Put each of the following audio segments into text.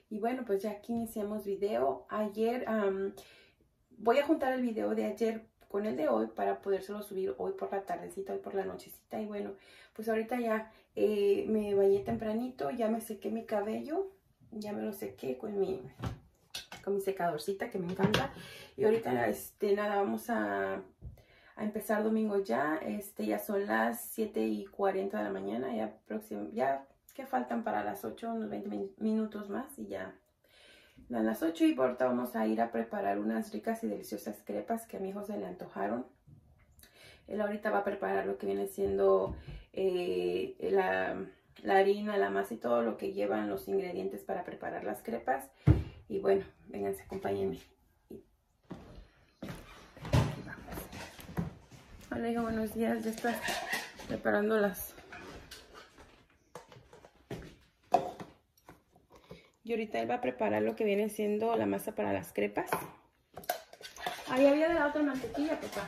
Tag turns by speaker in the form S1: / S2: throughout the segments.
S1: Y bueno, pues ya aquí iniciamos video. Ayer, voy a juntar el video de ayer con el de hoy para podérselo subir hoy por la tardecita, hoy por la nochecita. Y bueno, pues ahorita ya me bañé tempranito, ya me sequé mi cabello, ya me lo sequé con mi secadorcita que me encanta. Y ahorita nada, vamos a empezar domingo ya. Ya son las 7:40 de la mañana, ya que faltan para las 8, unos 20 minutos más y ya dan las 8. Y ahorita vamos a ir a preparar unas ricas y deliciosas crepas que a mi hijo se le antojaron. Él ahorita va a preparar lo que viene siendo la harina, la masa y todo lo que llevan los ingredientes para preparar las crepas. Y bueno, vénganse, acompáñenme. Aquí vamos. Hola, hijo, buenos días. Ya estás preparando las. Y ahorita él va a preparar lo que viene siendo la masa para las crepas. Ahí había de la otra mantequilla, papá.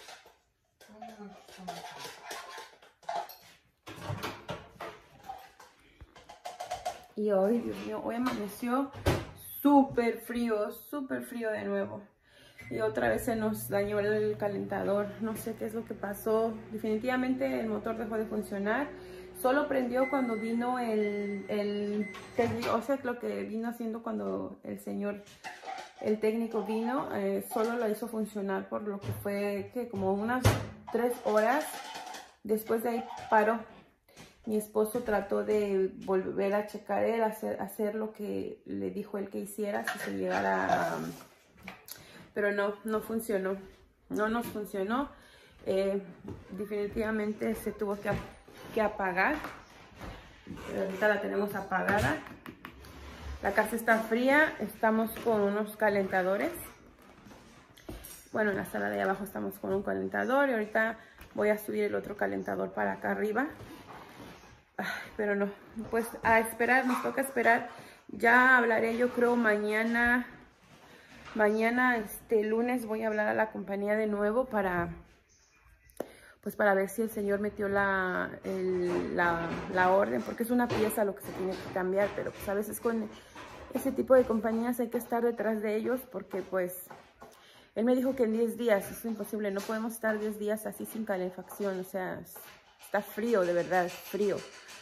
S1: Y hoy, Dios mío, hoy amaneció súper frío de nuevo. Y otra vez se nos dañó el calentador. No sé qué es lo que pasó. Definitivamente el motor dejó de funcionar. Solo prendió cuando vino el técnico, o sea, lo que vino haciendo cuando el técnico vino, solo lo hizo funcionar por lo que fue que como unas 3 horas. Después de ahí paró. Mi esposo trató de volver a checar él, hacer lo que le dijo él que hiciera, si se llegara a... Pero no funcionó. No nos funcionó. Definitivamente se tuvo que apagar. Pero ahorita la tenemos apagada. La casa está fría. Estamos con unos calentadores. Bueno, en la sala de abajo estamos con un calentador. Y ahorita voy a subir el otro calentador para acá arriba. Pero no, pues a esperar, nos toca esperar. Ya hablaré, yo creo mañana, lunes voy a hablar a la compañía de nuevo para ver si el señor metió la orden, porque es una pieza lo que se tiene que cambiar, pero pues a veces con ese tipo de compañías hay que estar detrás de ellos, porque pues él me dijo que en 10 días, es imposible, no podemos estar 10 días así sin calefacción, o sea, está frío, de verdad, es frío.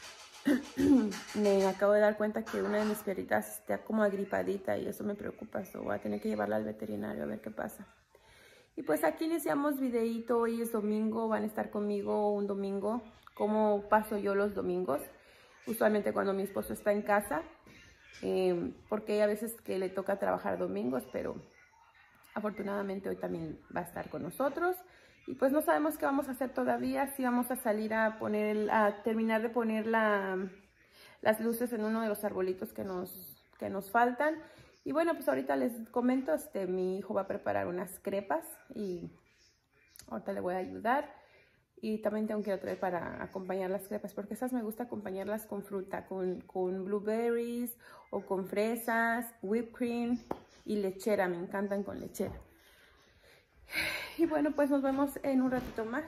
S1: Me acabo de dar cuenta que una de mis perritas está como agripadita y eso me preocupa. Voy a tener que llevarla al veterinario a ver qué pasa. Y pues aquí iniciamos videito. Hoy es domingo, van a estar conmigo un domingo. ¿Cómo paso yo los domingos? Usualmente cuando mi esposo está en casa, porque hay a veces que le toca trabajar domingos, pero afortunadamente hoy también va a estar con nosotros. Y pues no sabemos qué vamos a hacer todavía, si vamos a salir a terminar de poner las luces en uno de los arbolitos que nos faltan. Y bueno, pues ahorita les comento, mi hijo va a preparar unas crepas y ahorita le voy a ayudar. Y también tengo que ir a traer para acompañar las crepas, porque esas me gusta acompañarlas con fruta, con blueberries o con fresas, whipped cream y lechera, me encantan con lechera. Y bueno, pues nos vemos en un ratito más.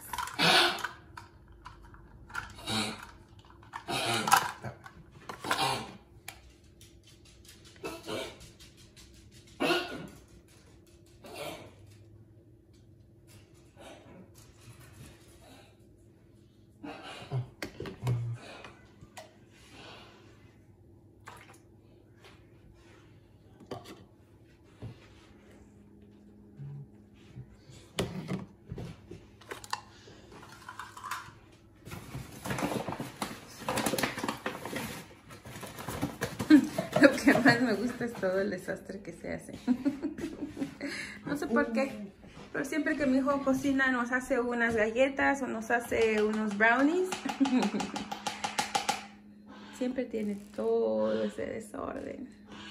S1: Lo que más me gusta es todo el desastre que se hace. No sé por qué, pero siempre que mi hijo cocina nos hace unas galletas o nos hace unos brownies. Siempre tiene todo ese desorden.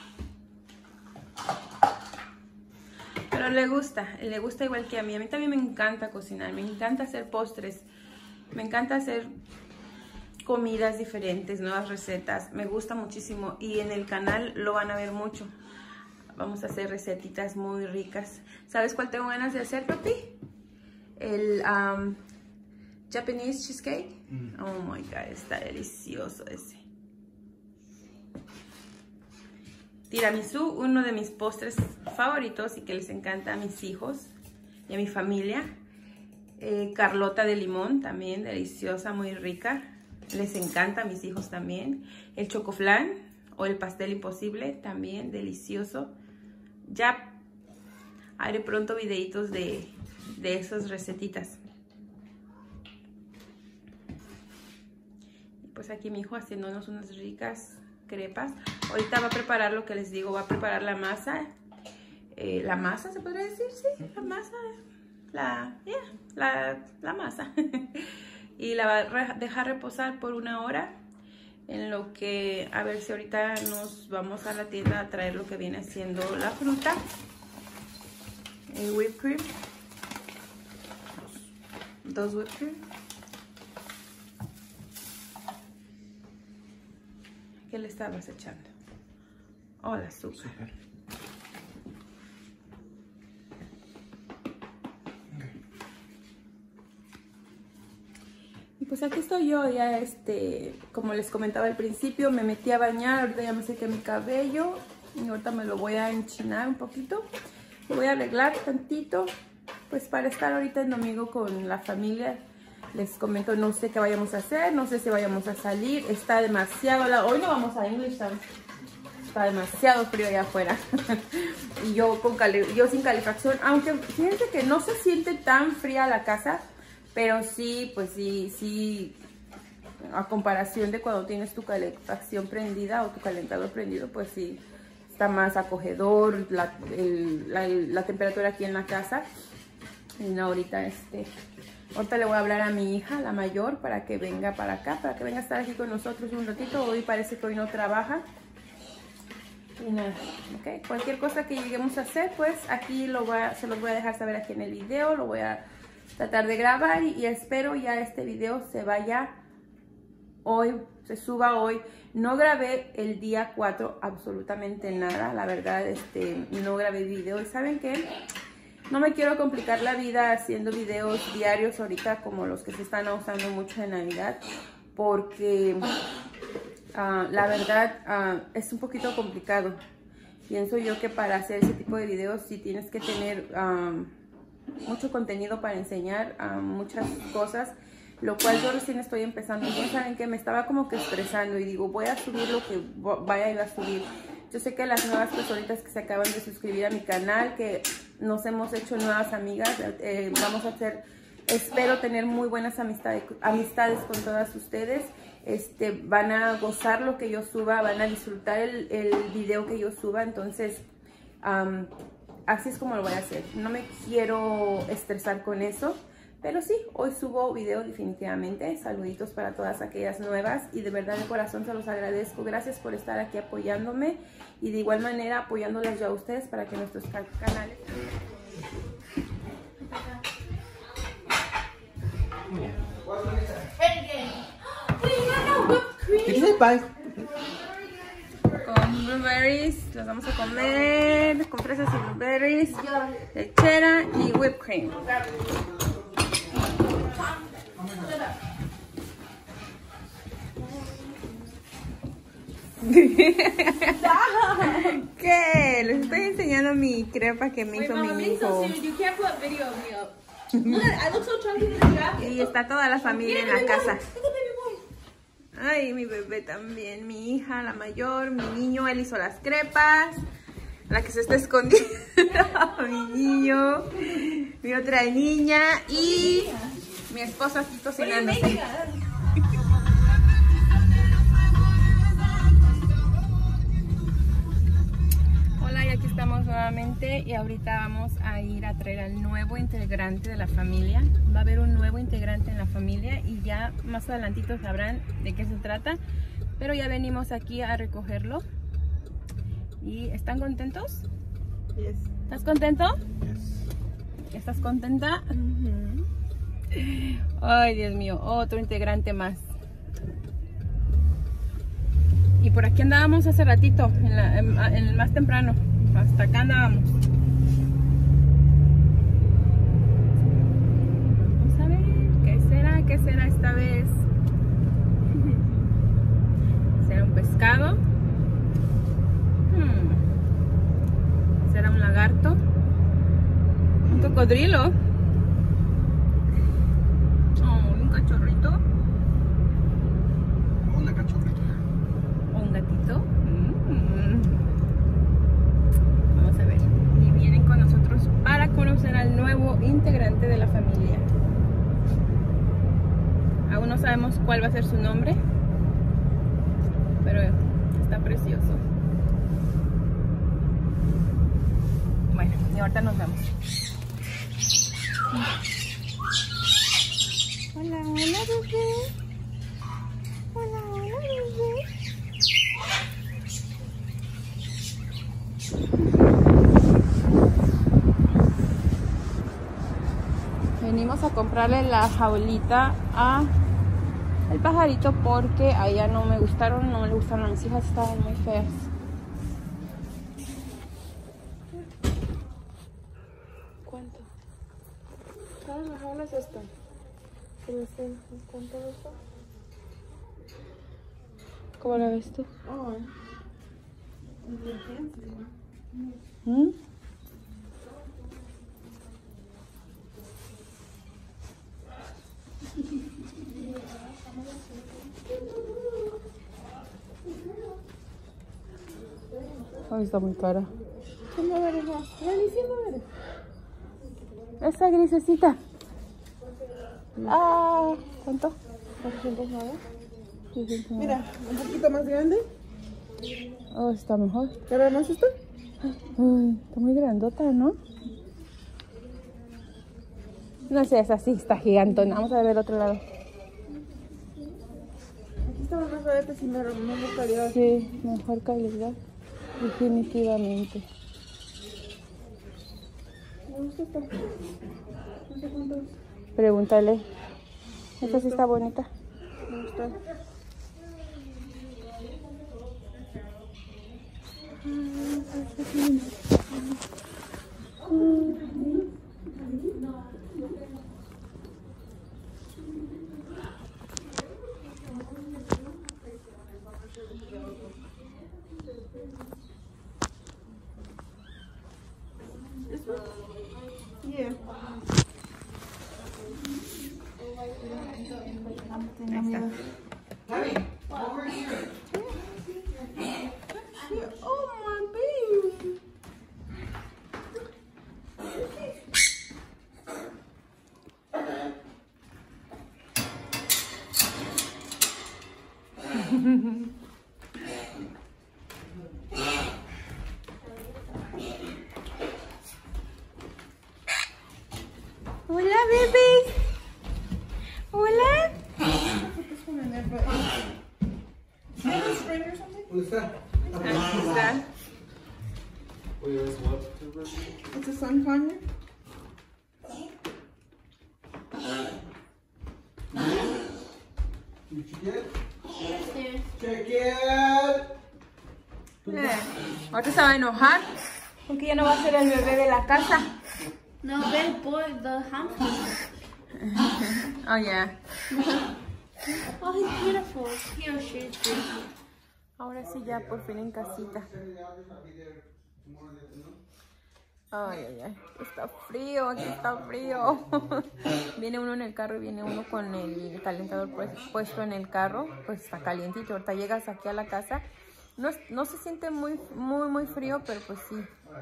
S1: Pero le gusta igual que a mí. A mí también me encanta cocinar, me encanta hacer postres, me encanta hacer comidas diferentes, nuevas recetas, me gusta muchísimo y en el canal lo van a ver mucho. Vamos a hacer recetitas muy ricas. ¿Sabes cuál tengo ganas de hacer, papi? El Japanese cheesecake. Oh my god, está delicioso ese. tiramisú, uno de mis postres favoritos y que les encanta a mis hijos y a mi familia. Carlota de limón, también deliciosa, muy rica. Les encanta a mis hijos también. El chocoflán o el pastel imposible, también delicioso. Ya haré pronto videitos de esas recetitas. Pues aquí mi hijo haciéndonos unas ricas crepas. Ahorita va a preparar lo que les digo, va a preparar la masa. La masa, ¿se podría decir? Sí, la masa. La masa. Y la va a dejar reposar por 1 hora. En lo que, a ver si ahorita nos vamos a la tienda a traer lo que viene siendo la fruta. El whipped cream. 2 whipped cream. ¿Qué le estabas echando? Oh, el azúcar. Y pues aquí estoy yo, ya como les comentaba al principio, me metí a bañar, ahorita ya me sequé mi cabello y ahorita me lo voy a enchinar un poquito. Lo voy a arreglar tantito, pues para estar ahorita el domingo con la familia. Les comento, no sé qué vayamos a hacer, no sé si vayamos a salir, está demasiado, hoy no vamos a English Town, está demasiado frío allá afuera. Y yo sin calefacción, aunque fíjense que no se siente tan fría la casa, pero sí, pues sí, a comparación de cuando tienes tu calefacción prendida o tu calentador prendido, pues sí, está más acogedor la temperatura aquí en la casa. Y no, ahorita le voy a hablar a mi hija, la mayor, para que venga para acá, para que venga a estar aquí con nosotros un ratito. Hoy parece que hoy no trabaja. Y nada, ¿ok? Cualquier cosa que lleguemos a hacer, pues aquí se los voy a dejar saber aquí en el video. Lo voy a tratar de grabar y espero ya este video se vaya hoy, se suba hoy. No grabé el día 4 absolutamente nada, la verdad, no grabé video. ¿Y saben qué? No me quiero complicar la vida haciendo videos diarios ahorita como los que se están usando mucho en Navidad, porque la verdad es un poquito complicado. Pienso yo que para hacer ese tipo de videos sí tienes que tener mucho contenido para enseñar muchas cosas, lo cual yo recién estoy empezando. Entonces, ¿saben qué? Me estaba como que estresando y digo, voy a subir lo que vaya a ir a subir. Yo sé que las nuevas personitas que se acaban de suscribir a mi canal, que nos hemos hecho nuevas amigas, vamos a hacer, espero tener muy buenas amistades con todas ustedes. Van a gozar lo que yo suba, van a disfrutar el video que yo suba. Entonces, así es como lo voy a hacer. No me quiero estresar con eso. Pero sí, hoy subo video definitivamente. Saluditos para todas aquellas nuevas y de verdad de corazón se los agradezco. Gracias por estar aquí apoyándome y de igual manera apoyándoles ya a ustedes para que nuestros canales... Con blueberries, los vamos a comer con fresas y blueberries, lechera y whipped cream. ¿Qué? Les estoy enseñando mi crepa que me hizo mi hijo. Y está toda la familia en la casa. Ay, mi bebé también, mi hija, la mayor, mi niño, él hizo las crepas. La que se está escondiendo, mi niño, mi otra niña y mi esposo aquí cocinando. Hola, y aquí estamos nuevamente y ahorita vamos a ir a traer al nuevo integrante de la familia. Va a haber un nuevo integrante en la familia y ya más adelantito sabrán de qué se trata, pero ya venimos aquí a recogerlo. ¿Y están contentos? Yes. ¿Estás contento? Yes. ¿Estás contenta? Ay, Dios mío, otro integrante más. Y por aquí andábamos hace ratito, en el más temprano. Hasta acá andábamos. Vamos a ver, ¿qué será esta vez? ¿Será un pescado? cocodrilo. Oh, un cachorrito.
S2: Una cachorrita.
S1: O un gatito. Vamos a ver. Y vienen con nosotros para conocer al nuevo integrante de la familia. Aún no sabemos cuál va a ser su nombre, pero está precioso. Bueno, y ahorita nos vemos. Hola, hola, bebé. Hola, hola, bebé. Venimos a comprarle la jaulita al pajarito porque a ella no me gustaron, no le gustaron a mis hijas, estaban muy feas. ¿Cuánto? ¿Sabes la jaula es esta? ¿Cuánto es esto? ¿Cómo la ves tú? ¿Mm? Ay, está muy cara. Esa grisecita. Ah, ¿cuánto? 409.
S3: Mira, un poquito más grande.
S1: Oh, está mejor.
S3: ¿Queremos esto?
S1: Uy, está muy grandota, ¿no? No sé, esa sí está gigantona. Vamos a ver el otro lado.
S3: Aquí estamos más baratos y me gustaría.
S1: Sí, mejor calidad. Definitivamente.
S3: Me gusta esta. No sé cuánto es.
S1: Pregúntale. Esta sí está bonita.
S3: Me gusta. Yeah. Oh my baby.
S1: Hola, bebé. Hola.
S2: Who's that?
S1: Aquí está.
S3: It's a sun finder.
S2: Did you get it? Check it.
S1: Ahorita se va a enojar porque ya no va a ser el bebé de la casa.
S4: No, the boy, the hamster.
S1: Oh, yeah.
S4: Oh, he's beautiful. He or she is beautiful.
S1: Ahora sí ya por fin en casita. Ay, ay, ay. Está frío, aquí está frío. Viene uno en el carro y viene uno con el calentador puesto en el carro. Pues está calientito. Ahorita llegas aquí a la casa. No se siente muy frío, pero pues sí.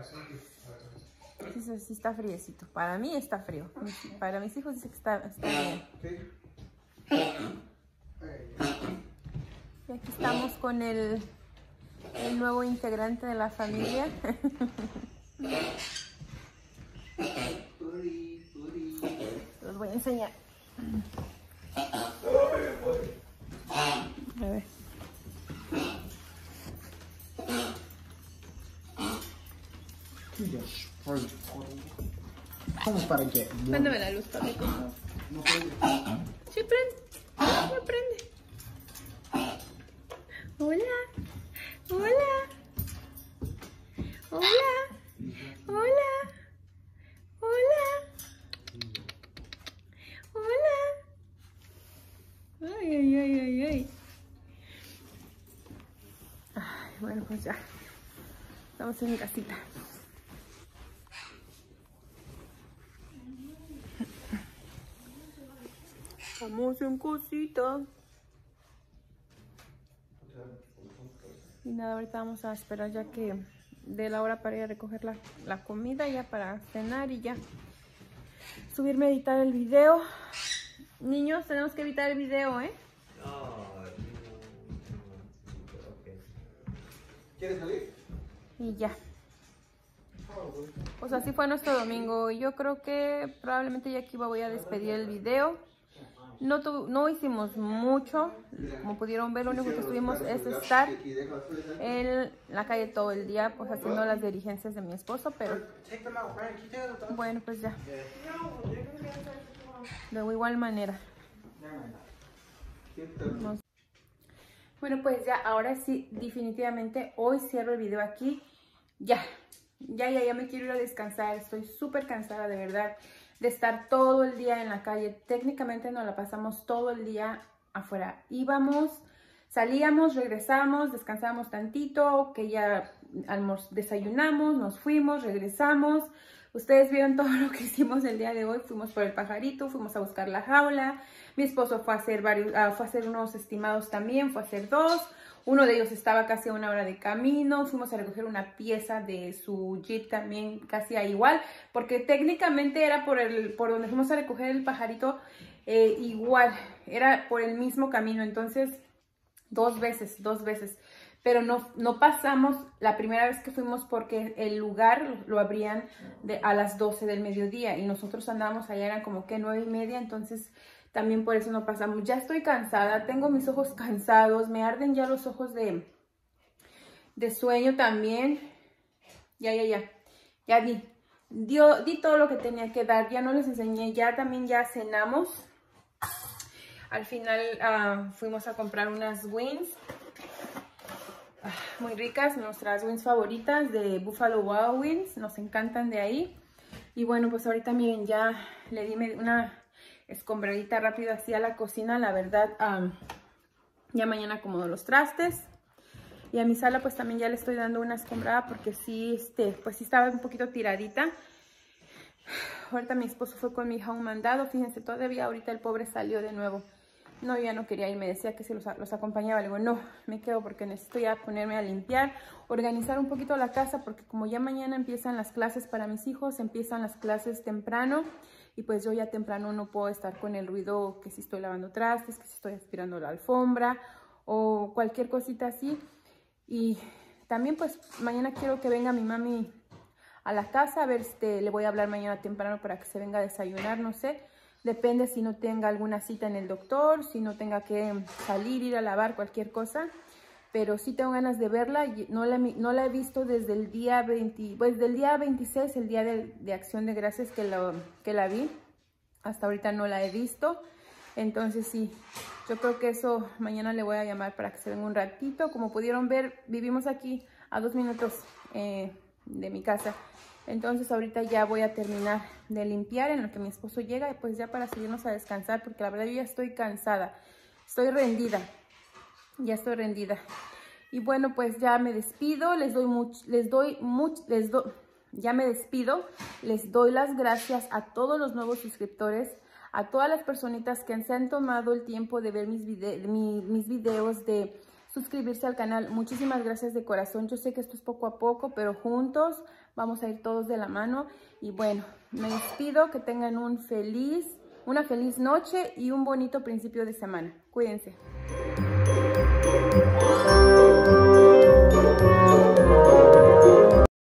S1: Sí está friecito. Para mí está frío. Para mis hijos dice que está bien. Y aquí estamos con el nuevo integrante de la familia. Los voy a enseñar. A ver.
S2: Vamos para que.
S1: Mándame la luz, papi, por favor. Sí, prende. No prende. Hola. Hola. Hola. Hola. Hola. Hola. Ay, ay, ay, ay, ay. Ay, bueno, pues ya. Estamos en casita. Estamos en cosita. Y nada, ahorita vamos a esperar ya que dé la hora para ir a recoger la comida, ya para cenar y ya subirme a editar el video. Niños, tenemos que editar el video, ¿eh?
S2: ¿Quieres salir?
S1: Y ya. Pues así fue nuestro domingo. Yo creo que probablemente ya aquí voy a despedir el video. No hicimos mucho. Como pudieron ver, lo único que estuvimos es estar en la calle todo el día, pues haciendo las diligencias de mi esposo, pero bueno, pues ya. De igual manera. Bueno, pues ya, ahora sí, definitivamente hoy cierro el video aquí. Ya me quiero ir a descansar. Estoy súper cansada, de verdad, de estar todo el día en la calle. Técnicamente nos la pasamos todo el día afuera. Íbamos, salíamos, regresamos, descansábamos tantito, que ya desayunamos, nos fuimos, regresamos. Ustedes vieron todo lo que hicimos el día de hoy. Fuimos por el pajarito, fuimos a buscar la jaula. Mi esposo fue a hacer unos estimados también, fue a hacer 2. Uno de ellos estaba casi a 1 hora de camino. Fuimos a recoger una pieza de su Jeep también casi a igual. Porque técnicamente era por donde fuimos a recoger el pajarito igual. Era por el mismo camino. Entonces, dos veces. Pero no pasamos la primera vez que fuimos porque el lugar lo abrían a las 12 del mediodía. Y nosotros andábamos allá, eran como que 9:30, entonces también por eso no pasamos. Ya estoy cansada, tengo mis ojos cansados, me arden ya los ojos de sueño también. Ya di todo lo que tenía que dar, ya no les enseñé, ya cenamos. Al final fuimos a comprar unas wings muy ricas, nuestras wings favoritas de Buffalo Wild Wings, nos encantan de ahí. Y bueno, pues ahorita miren, ya le di una escombradita rápida así a la cocina, la verdad. Ya mañana acomodo los trastes. Y a mi sala pues también ya le estoy dando una escombrada porque sí, pues sí estaba un poquito tiradita. Ahorita mi esposo fue con mi hija a un mandado, fíjense, todavía ahorita el pobre salió de nuevo. No, ya no quería ir, me decía que si los acompañaba. Le digo, no, me quedo porque necesito ya ponerme a limpiar, organizar un poquito la casa, porque como ya mañana empiezan las clases para mis hijos, empiezan las clases temprano, y pues yo ya temprano no puedo estar con el ruido, que si estoy lavando trastes, que si estoy aspirando la alfombra, o cualquier cosita así. Y también pues mañana quiero que venga mi mami a la casa, a ver, le voy a hablar mañana temprano para que se venga a desayunar, no sé. Depende si no tenga alguna cita en el doctor, si no tenga que salir, ir a lavar, cualquier cosa. Pero sí tengo ganas de verla. No la he visto desde el día 26, el día de Acción de Gracias que la vi. Hasta ahorita no la he visto. Entonces sí, yo creo que eso mañana le voy a llamar para que se venga un ratito. Como pudieron ver, vivimos aquí a 2 minutos de mi casa. Entonces ahorita ya voy a terminar de limpiar en lo que mi esposo llega y pues ya para subirnos a descansar, porque la verdad yo ya estoy cansada, estoy rendida, ya estoy rendida. Y bueno, pues ya me despido, les doy las gracias a todos los nuevos suscriptores, a todas las personitas que se han tomado el tiempo de ver mis videos, de suscribirse al canal. Muchísimas gracias de corazón. Yo sé que esto es poco a poco, pero juntos vamos a ir todos de la mano. Y bueno, me despido. Que tengan una feliz noche y un bonito principio de semana. Cuídense.